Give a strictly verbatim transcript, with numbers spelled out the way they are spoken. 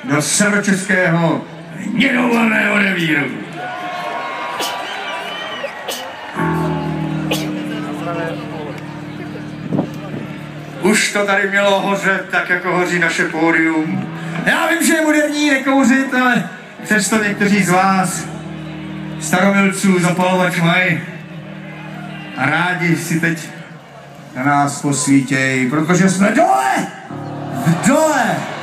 do severočeského hnědouhelného revíru. Už to tady mělo hořet, tak jako hoří naše pódium. Já vím, že je moderní nekouřit, ale přesto někteří z vás, staromilců, zapalovač mají a rádi si teď na nás posvítějí, protože jsme dole! V dole!